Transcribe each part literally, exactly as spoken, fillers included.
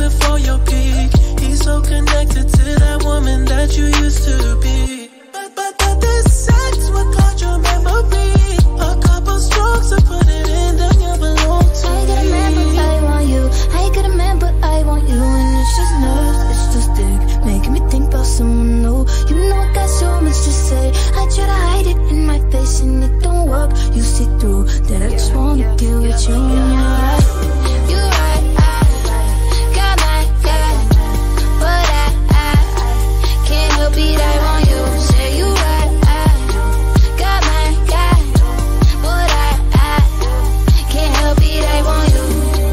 before your peak. He's so connected to that woman that you used to be. But, but, but this sex will cloud your memory. A couple strokes to put it in, then you belong to me. I get a man, but I want you. I get a man, but I want you. And it's just nerves, it's just thick, making me think about someone new. You know I got so much to say. I try to hide it in my face and it don't work. You see through that I just wanna yeah, deal yeah, with you yeah, and you're right. You're right, I got my guy, but I, I, I can't help it, I want you. Say you right, I got my guy, but I, I can't help it, I want you.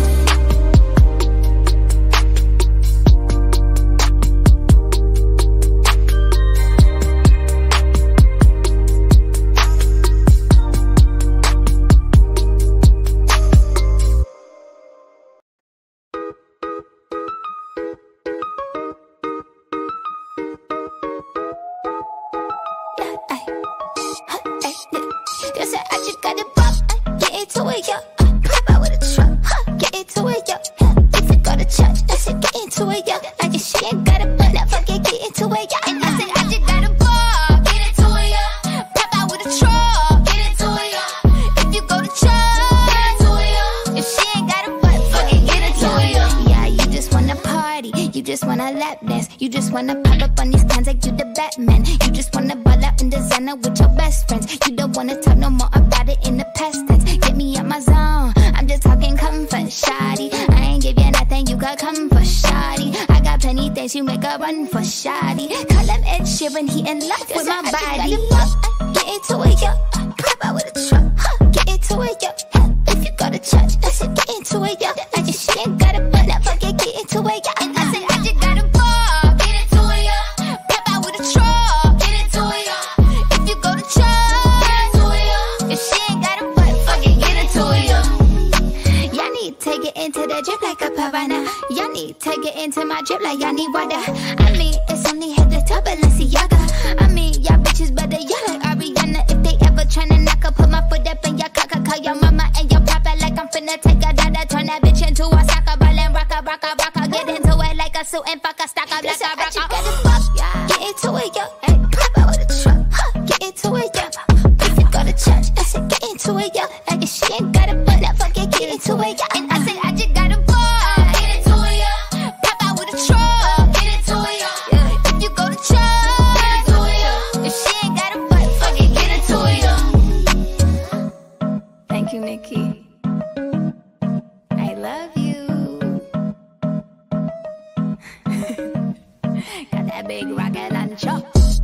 You just wanna pop up on these cans like you the Batman. You just wanna ball out in designer with your best friends. You don't wanna talk no more about it in the past tense. Get me out my zone, I'm just talking comfort, shawty. I ain't give you nothing, you got comfort, shawty. I got plenty things, you make a run for shawty. Call him Ed Sheeran, he in love with my body. Get into it, yo, pop out with a truck, huh? Get into it, yo, if you go to church, I said get into it, yo. I just she ain't got a butt, never get get into it, yo. And I said I just gotta into the drip like a piranha. Y'all need to get into my drip like y'all need water. I mean, it's only head to toe, Balenciaga. I mean, y'all bitches better y'all like Ariana. If they ever tryna knock up, put my foot up in your cocker. Call your mama and your papa like I'm finna take a dada. Turn that bitch into a soccer ball and rock a, rock a, rock a. Get into it like a suit and fuck a stock up like a rock a. Get into it, yo. Hey, pop out with a truck. Huh. Get into it, yo. If you go to church, I said get into it, yo. I guess she ain't got a butt, never get get into it, yo. And I said I just got a ball. Get into it, yo. Pop out with a truck. Get into it, yo. Yeah. If you go to church, get into it, yo. If she ain't got a butt, fuck it, get into it, yo. Thank you, Nikki. I love you. Got that big rocket launcher.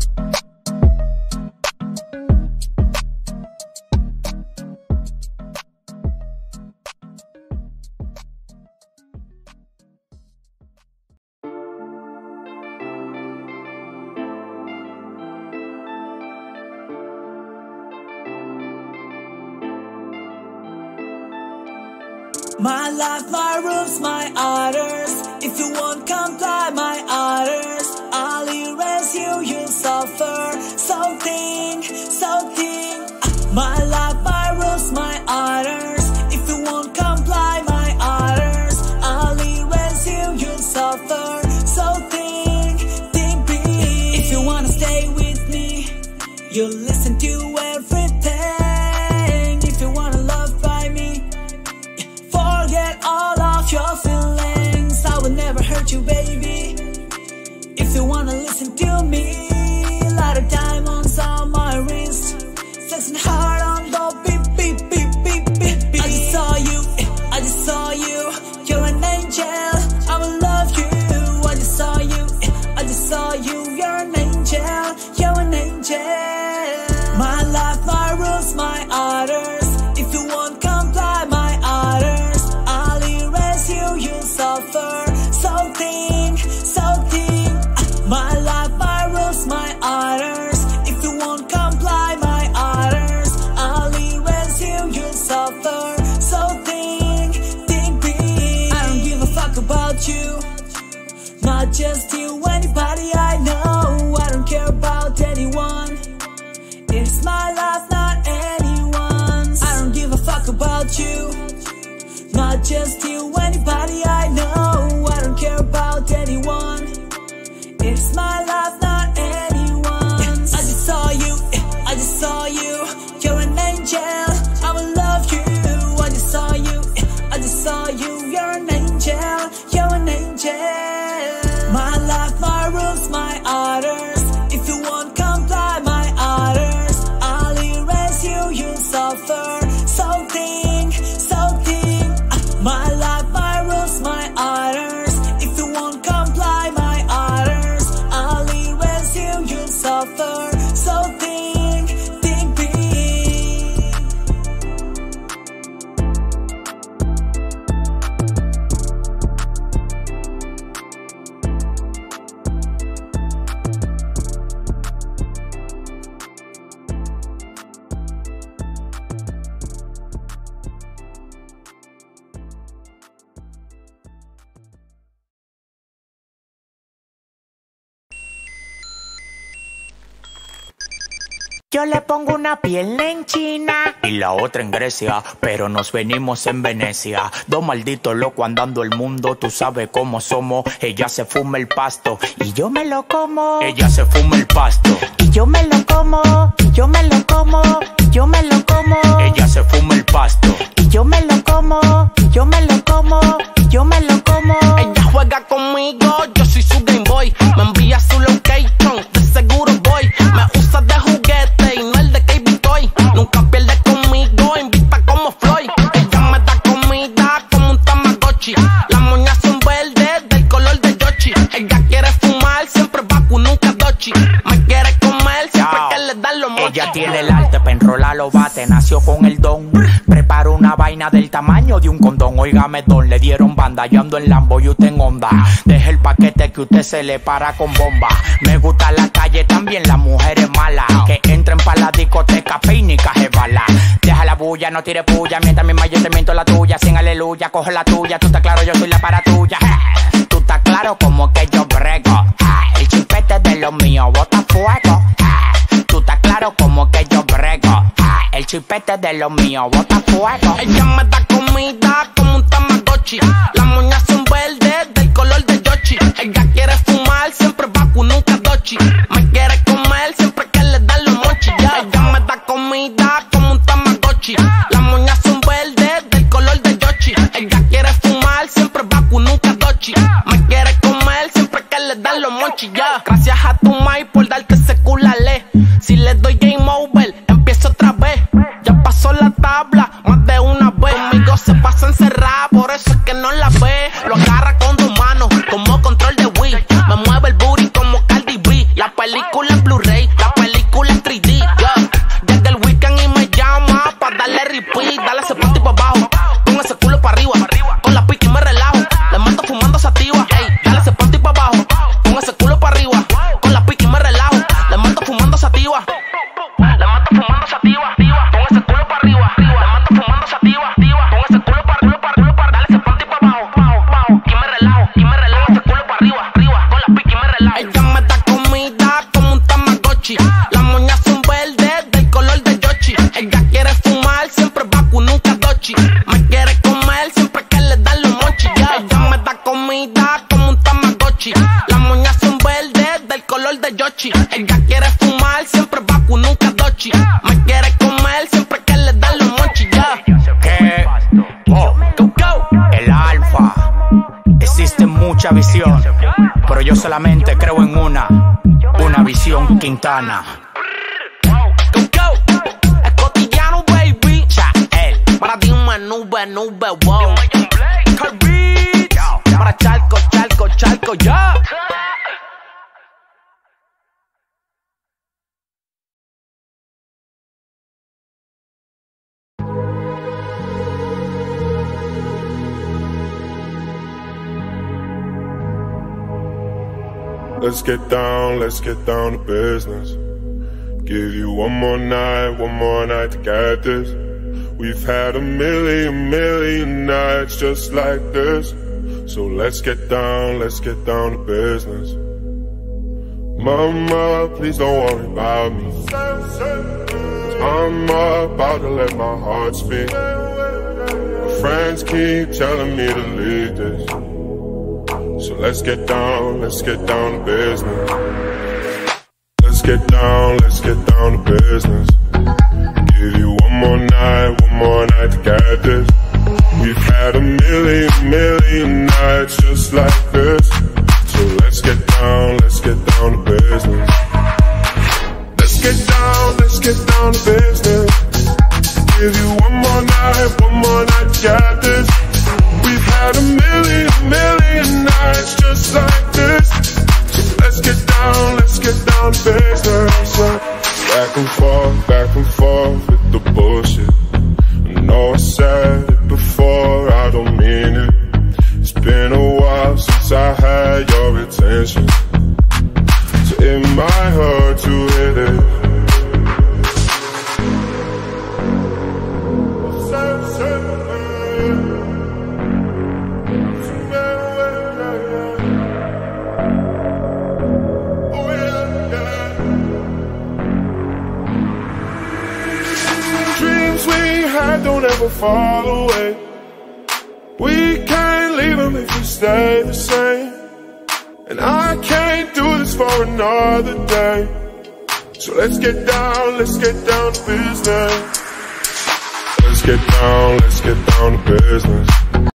My life, my rules, my orders. If you won't comply my orders, I'll erase you, you'll suffer something, something. My life, my rules, my orders. If you won't comply my orders, I'll erase you, you'll suffer something, think big. If you wanna stay with me, you'll listen to everything. If you wanna love by me, forget all of your feelings. I will never hurt you, baby. If you wanna listen to me, lot of diamonds on my wrist, sex and heart on the beep, beep, beep, beep, beep, beep. I just saw you, I just saw you. You're an angel, I will love you. I just saw you, I just saw you. You're an angel, you're an angel. My life, my rules, my orders. If you won't comply my orders, I'll erase you, you'll suffer something, something. My life, my rules, my orders. If you won't comply my orders, I'll erase you, you'll suffer something, think big. I don't give a fuck about you, not just you, anybody I know. I don't care about anyone. It's my life, not anyone's. I don't give a fuck about you, not just you, anybody I know. I don't care for you, you're an angel, you're an angel. My life, my rules, my orders. If you won't comply my orders, I'll erase you, you'll suffer. So think, so think. uh, My life, my rules, my orders. If you won't comply my orders, I'll erase you, you'll suffer. So think, think big. Yo le pongo una pierna en China y la otra en Grecia, pero nos venimos en Venecia. Dos malditos locos andando el mundo, tú sabes cómo somos. Ella se fuma el pasto y yo me lo como. Ella se fuma el pasto y yo me lo como. Y yo me lo como. Y yo me lo como. Ella se fuma el pasto y yo me lo como. Y yo me lo como. Y yo me lo como. Ella juega conmigo, yo soy su Game Boy. Me envía su location, de seguro voy. Me usa de juguete y no el de K B Toy. Nunca pierde conmigo, invita como Floyd. Ella me da comida como un Tamagotchi. Las moñas son verdes del color de Yoshi. Ella quiere fumar, siempre vacu, nunca dochi. Me quiere comer, siempre que le dan los mochis. Ella tiene el arte para enrolar los bates, nació con el don. Preparo una vaina del tamaño de un condón. Óigame don, le dieron banda, yo ando en Lambo y usted en Honda. Deje el paquete que usted se le para con bomba. Me gusta la calle, también las mujeres malas, que entren pa' la discoteca, peinica, jebala. Deja la bulla, no tire puya, mientras mi mayo te miento la tuya. Sin aleluya, coge la tuya, tú estás claro, yo soy la para tuya. Tú estás claro como que yo brego. El chipete de lo mío bota fuego. Tú estás claro como que yo brego. El chipete de lo mío bota fuego. Ella me da comida como un Tamagotchi. Las moñas son verdes del color de Yoshi. Ella quiere fumar, siempre vacu, nunca dochi. Me quiere comer, siempre que le dan los mochis. Yeah. Ella me da comida como un Tamagotchi. Las moñas son verdes del color de Yoshi. Ella quiere fumar, siempre vacu, nunca dochi. Me quiere comer, siempre que le dan los mochis. Yeah. Gracias a tu mai por darte ese culale. Si le doy game over, empiezo otra vez. Ya pasó la tabla más de una vez. Conmigo se pasa encerrada, por eso es que no la ve. Lo agarra con dos manos, como control de Wii. Me mueve el booty como Cardi B. La película en Blu-ray, la película en tres D. Yeah. Llega el weekend y me llama pa' darle repeat. Dale ese punto pa' abajo, con ese culo pa' arriba. Con la pica y me relajo, le mato fumando sativa. Ey, dale ese punto pa' abajo, con ese culo pa' arriba. Con la pica y me relajo, le mato fumando sativa. Le mato fumando sativa, con ese culo para arriba. Le mato fumando sativa, con ese culo para culo para culo para. Dale ese panty para abajo, abajo, abajo. Y me relajo, y me relajo ese culo para arriba, arriba. Con la pica y me relajo. Ella me da comida como un Tamagotchi. Las moñas son verdes del color de Yoshi. Ella quiere fumar, siempre vacu, nunca dochi. Me quiere comer, siempre que le dan los mochis. Yeah. Ella me da comida como un Tamagotchi. Las moñas son verdes del color de Yoshi. Ella quiere fumar, siempre vacu, nunca dochi. Me quiere comer, siempre que le dan los mochis. Yeah. Que oh, Go, go. el alfa. Existe mucha visión, pero yo solamente creo en una. Una visión Quintana. Go, go. Es cotidiano, baby. Chael. Para ti una nube, nube, wow. Carbeats. Para charco, charco, charco, ya. Let's get down, let's get down to business. Give you one more night, one more night to get this. We've had a million, million nights just like this. So let's get down, let's get down to business. Mama, please don't worry about me. I'm about to let my heart speak. My friends keep telling me to leave this. So let's get down, let's get down to business. Let's get down, let's get down to business. Give you one more night, one more night to get this. We've had a million, million nights just like this. So let's get down, let's get down to business. Let's get down, let's get down to business. Give you one more night, one more night, got this. We've had a million, million nights just like this. So let's get down, let's get down to business. Back and forth, back and forth with the bullshit. I know I said it before, I don't mean it. It's been a while since I had your attention, so it might hurt to hit it. Don't ever fall away. We can't leave them if we stay the same. And I can't do this for another day. So let's get down, let's get down to business. Let's get down, let's get down to business.